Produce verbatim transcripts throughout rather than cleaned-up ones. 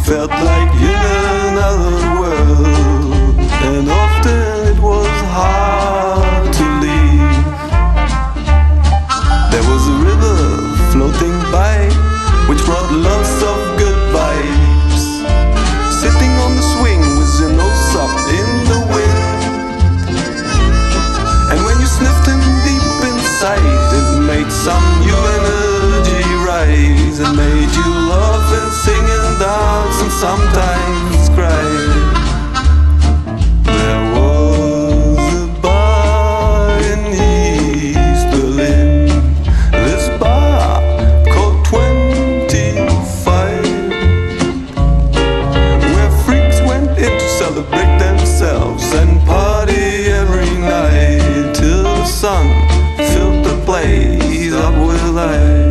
felt like in another world, and often it was hard to leave. There was a river floating by, which brought lots of good vibes. Sitting on the swing with your nose up in the wind, and when you sniffed him deep inside, it made some new energy rise, and made you laugh and sing and dance and sometimes cry. There was a bar in East Berlin, this bar called twenty-five, where freaks went in to celebrate themselves and party every night till the sun filled the place up with light.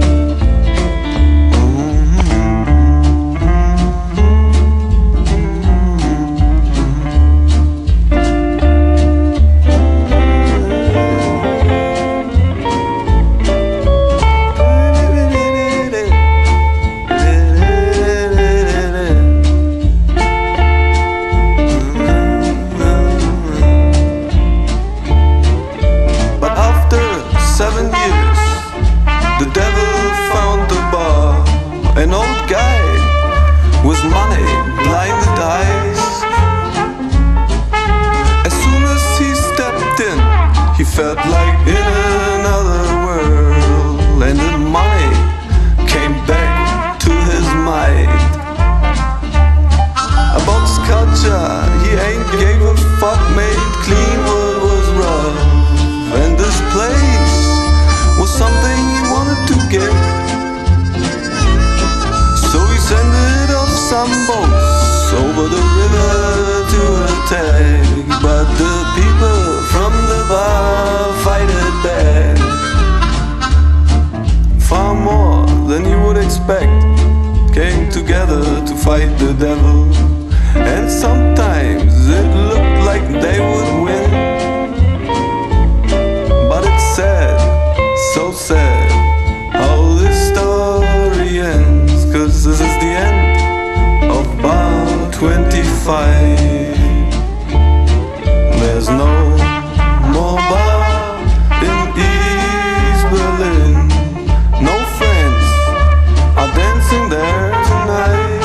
An old guy with money, blinded eyes. As soon as he stepped in, he felt like in another world, and the money came back to his mind. About his culture, he ain't gave a fuck, made clean what was rough, and this place was something he wanted to get. So he sent off some boats over the river to attack, but the people from the bar fighted back. Far more than you would expect came together to fight the devil, and sometimes it looked like they would win. But it's sad, so sad, how this story ends, 'cause this is the end of bar twenty-five. There's no more bar in East Berlin. No friends are dancing there tonight.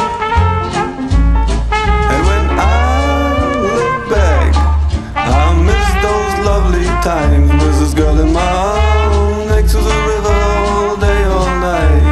And when I look back, I miss those lovely times with this girl in my arms next to the river all day, all night.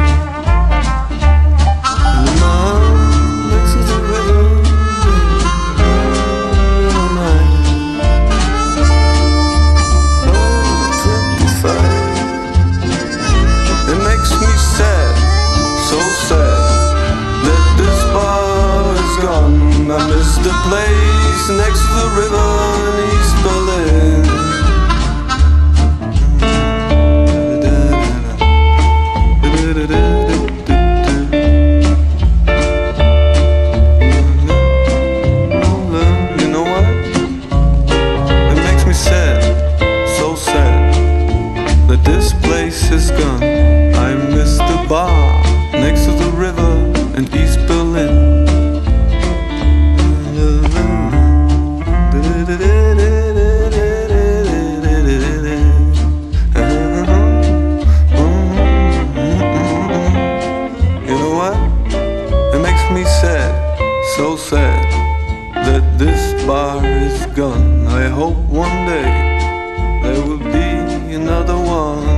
I miss the place next to the river in East Berlin. You know what? It makes me sad, so sad, that this place is gone. I miss the bar next to the river in East Berlin. So sad that this bar is gone. I hope one day there will be another one.